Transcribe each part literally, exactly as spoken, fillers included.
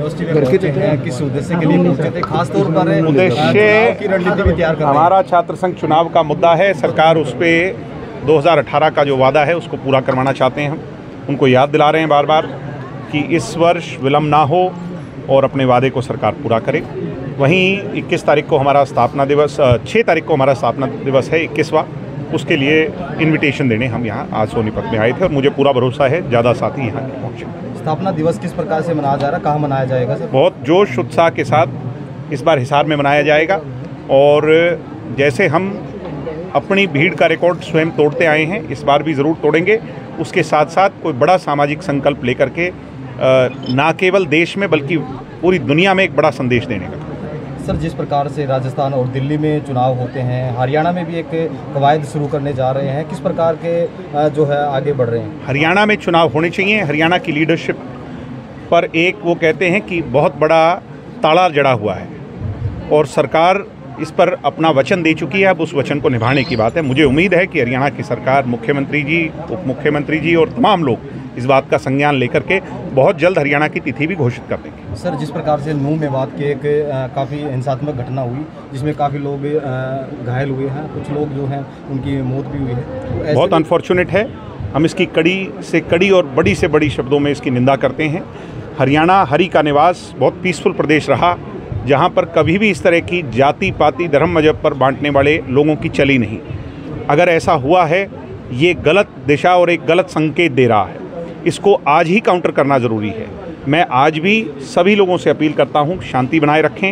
University में पहुंचे हैं, किस उद्देश्य के लिए पहुंचे थे? खासतौर पर उद्देश्य की रणनीति भी तैयार कर रहे हैं। हमारा छात्र संघ चुनाव का मुद्दा है। सरकार उस पर दो हज़ार अठारह का जो वादा है उसको पूरा करवाना चाहते हैं। हम उनको याद दिला रहे हैं बार बार कि इस वर्ष विलम्ब ना हो और अपने वादे को सरकार पूरा करे। वहीं इक्कीस तारीख को हमारा स्थापना दिवस, छः तारीख को हमारा स्थापना दिवस है इक्कीसवां, उसके लिए इनविटेशन देने हम यहाँ आज सोनीपत में आए थे और मुझे पूरा भरोसा है ज़्यादा साथी यहाँ पहुँचे। स्थापना दिवस किस प्रकार से मनाया जा रहा है, कहाँ मनाया जाएगा सर? बहुत जोश उत्साह के साथ इस बार हिसार में मनाया जाएगा और जैसे हम अपनी भीड़ का रिकॉर्ड स्वयं तोड़ते आए हैं, इस बार भी ज़रूर तोड़ेंगे। उसके साथ साथ कोई बड़ा सामाजिक संकल्प लेकर के ना केवल देश में बल्कि पूरी दुनिया में एक बड़ा संदेश देने का। सर, जिस प्रकार से राजस्थान और दिल्ली में चुनाव होते हैं, हरियाणा में भी एक कवायद शुरू करने जा रहे हैं, किस प्रकार के जो है आगे बढ़ रहे हैं? हरियाणा में चुनाव होने चाहिए। हरियाणा की लीडरशिप पर एक वो कहते हैं कि बहुत बड़ा ताला जड़ा हुआ है और सरकार इस पर अपना वचन दे चुकी है। अब उस वचन को निभाने की बात है। मुझे उम्मीद है कि हरियाणा की सरकार, मुख्यमंत्री जी, उप मुख्यमंत्री जी और तमाम लोग इस बात का संज्ञान लेकर के बहुत जल्द हरियाणा की तिथि भी घोषित कर देंगे। सर, जिस प्रकार से नूह में बात की एक काफ़ी हिंसात्मक घटना हुई जिसमें काफ़ी लोग घायल हुए हैं, कुछ लोग जो हैं उनकी मौत भी हुई है, तो बहुत अनफॉर्चुनेट है। हम इसकी कड़ी से कड़ी और बड़ी से बड़ी शब्दों में इसकी निंदा करते हैं। हरियाणा हरि का निवास बहुत पीसफुल प्रदेश रहा, जहाँ पर कभी भी इस तरह की जाति पाति धर्म मजहब पर बांटने वाले लोगों की चली नहीं। अगर ऐसा हुआ है, ये गलत दिशा और एक गलत संकेत दे रहा है। इसको आज ही काउंटर करना ज़रूरी है। मैं आज भी सभी लोगों से अपील करता हूँ, शांति बनाए रखें।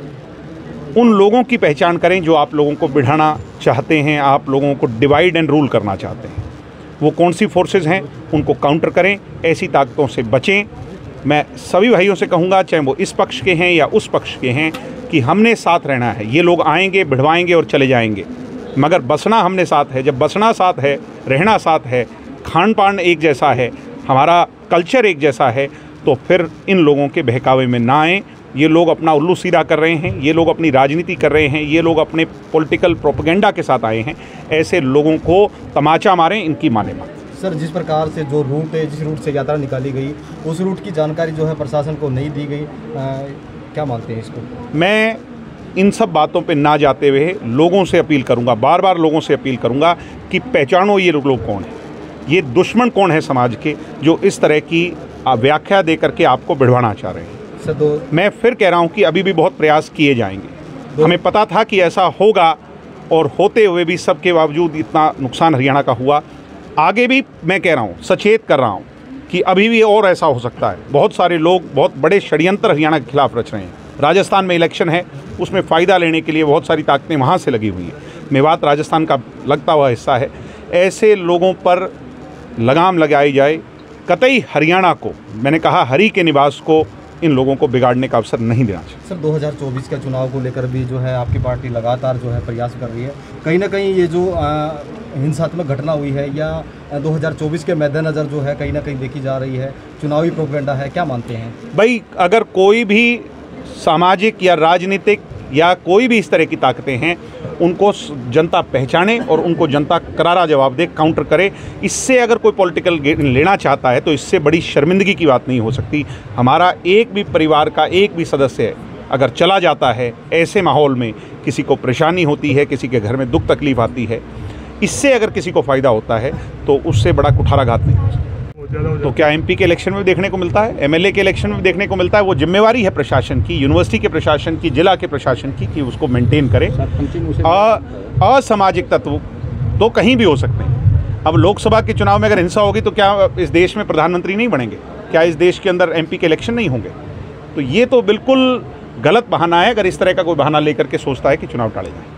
उन लोगों की पहचान करें जो आप लोगों को बिठाना चाहते हैं, आप लोगों को डिवाइड एंड रूल करना चाहते हैं। वो कौन सी फोर्सेस हैं, उनको काउंटर करें, ऐसी ताकतों से बचें। मैं सभी भाइयों से कहूँगा, चाहे वो इस पक्ष के हैं या उस पक्ष के हैं, कि हमने साथ रहना है। ये लोग आएंगे, भिड़वाएंगे और चले जाएंगे, मगर बसना हमने साथ है। जब बसना साथ है, रहना साथ है, खान पान एक जैसा है, हमारा कल्चर एक जैसा है, तो फिर इन लोगों के बहकावे में ना आएँ। ये लोग अपना उल्लू सीधा कर रहे हैं, ये लोग अपनी राजनीति कर रहे हैं, ये लोग अपने पॉलिटिकल प्रोपेगेंडा के साथ आए हैं। ऐसे लोगों को तमाचा मारें, इनकी माने मारें। सर, जिस प्रकार से जो रूट है, जिस रूट से यात्रा निकाली गई, उस रूट की जानकारी जो है प्रशासन को नहीं दी गई, आ, क्या मानते हैं इसको? मैं इन सब बातों पे ना जाते हुए लोगों से अपील करूंगा, बार बार लोगों से अपील करूंगा कि पहचानो ये लोग कौन है, ये दुश्मन कौन है समाज के, जो इस तरह की व्याख्या दे करके आपको भिड़वाना चाह रहे हैं। सर, दो मैं फिर कह रहा हूँ कि अभी भी बहुत प्रयास किए जाएंगे। हमें पता था कि ऐसा होगा और होते हुए भी सबके बावजूद इतना नुकसान हरियाणा का हुआ। आगे भी मैं कह रहा हूँ, सचेत कर रहा हूँ कि अभी भी और ऐसा हो सकता है। बहुत सारे लोग बहुत बड़े षड्यंत्र हरियाणा के खिलाफ रच रहे हैं। राजस्थान में इलेक्शन है, उसमें फ़ायदा लेने के लिए बहुत सारी ताकतें वहाँ से लगी हुई हैं। मेवात राजस्थान का लगता हुआ हिस्सा है। ऐसे लोगों पर लगाम लगाई जाए। कतई हरियाणा को, मैंने कहा हरि के निवास को, इन लोगों को बिगाड़ने का अवसर नहीं देना चाहिए। सर, दो हज़ार चौबीस के चुनाव को लेकर भी जो है आपकी पार्टी लगातार जो है प्रयास कर रही है। कहीं ना कहीं ये जो हिंसात्मक घटना हुई है या दो हज़ार चौबीस के मद्देनज़र जो है कहीं ना कहीं देखी जा रही है, चुनावी प्रोपेगेंडा है, क्या मानते हैं? भाई, अगर कोई भी सामाजिक या राजनीतिक या कोई भी इस तरह की ताकतें हैं, उनको जनता पहचाने और उनको जनता करारा जवाब दे, काउंटर करे। इससे अगर कोई पॉलिटिकल गेन लेना चाहता है तो इससे बड़ी शर्मिंदगी की बात नहीं हो सकती। हमारा एक भी परिवार का एक भी सदस्य अगर चला जाता है, ऐसे माहौल में किसी को परेशानी होती है, किसी के घर में दुख तकलीफ आती है, इससे अगर किसी को फ़ायदा होता है तो उससे बड़ा कुठाराघात नहीं हो सकता। तो क्या एमपी के इलेक्शन में देखने को मिलता है, एमएलए के इलेक्शन में देखने को मिलता है? वो जिम्मेवारी है प्रशासन की, यूनिवर्सिटी के प्रशासन की, जिला के प्रशासन की, कि उसको मेंटेन करे। असामाजिक तत्व तो कहीं भी हो सकते हैं। अब लोकसभा के चुनाव में अगर हिंसा होगी तो क्या इस देश में प्रधानमंत्री नहीं बनेंगे? क्या इस देश के अंदर एमपी के इलेक्शन नहीं होंगे? तो ये तो बिल्कुल गलत बहाना है अगर इस तरह का कोई बहाना लेकर के सोचता है कि चुनाव टाले जाए।